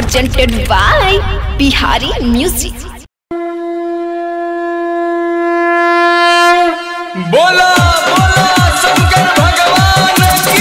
presented by Bihari Music. बोला बोला शंकर भगवान की।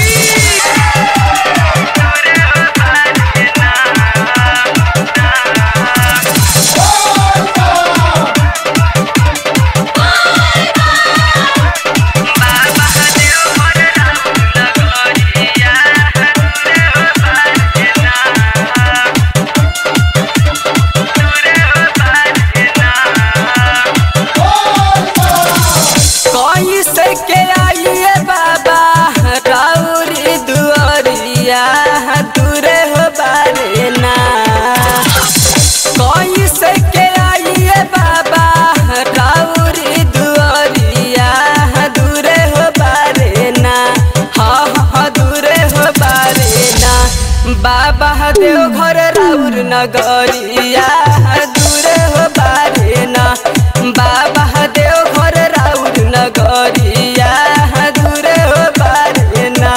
बाबा देव घर राउर नगरिया दूर हो बारे ना। बाबा देव घर राउर नगरिया दूर हो बारे ना।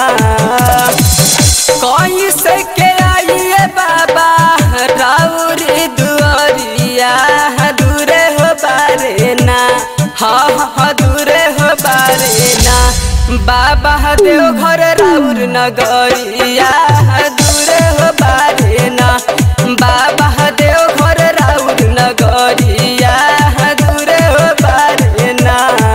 कहीं से के आइए बाबा राउर दुआरिया दूर हो बारे ना। हाँ दूर हो बारे ना। बाबा देव घर राउर नगरिया दूर हो बारे ना। बाबा देव घर राउर नगरिया दूर हो बारे ना।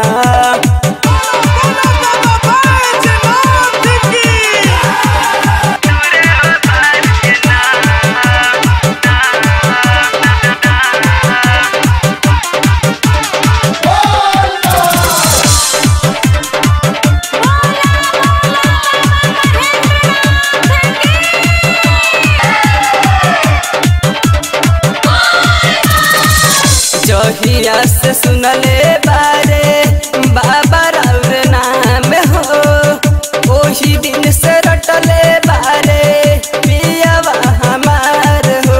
जहिया से सुनले बारे बाबा राउर नाम हो, ओही दिन से रटले बारे पियावा हमार हो।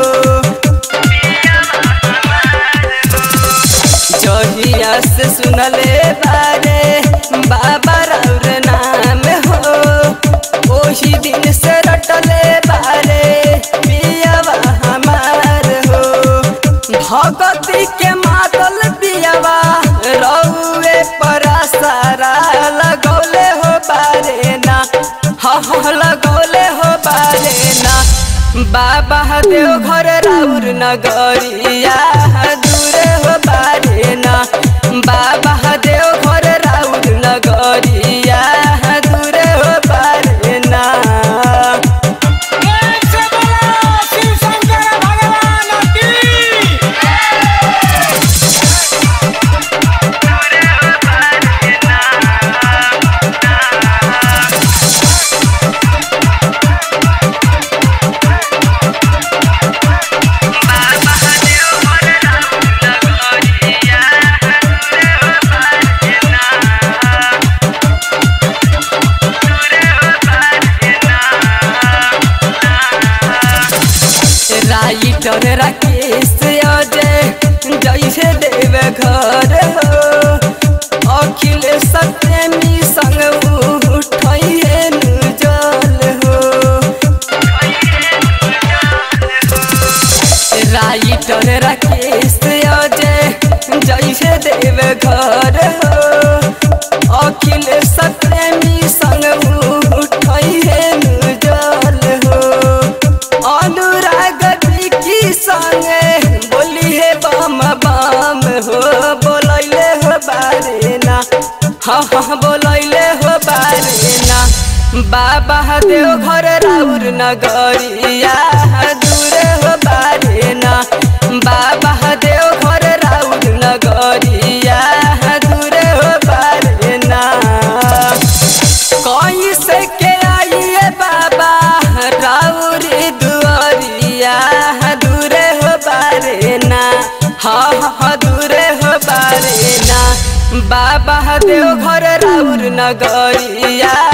जहिया से सुनले बारे बाबा राउर नाम हो, ओही दिन से रटले बारे पियावा हमार हो। भगती के मातल पियावा रउए परासारा लगौले हो बारे ना। हाँ लगौले हो बारे ना। बाबा देव घर राउर नगरिया दूर हो बारे ना। बाबा देव घर राउर नगरिया दूर हो बारे ना। राइटर राकेश अजय जैसे देव घर हो, अखिलेश प्रेमी संग उठैहे जल हो। राइटर राकेश अजय जैसे देव घर हो, अखिलेश प्रेमी संग उठैहे जल हो। अनुराग की संगे बोली है बम बम हो, बोलैले हो बारे ना। हाँ बोलैले हो बारे ना। बाबा देव घर राउर नगरिया दूर हो बारे ना। बाबा देव घर राउर नगरिया दूर हो बारे ना। कहीं से के आइए बाबा राउर दुआरिया दूर हो बारे ना। हाँ दूर हो बारे ना। बाबा देव घर राउर नगरिया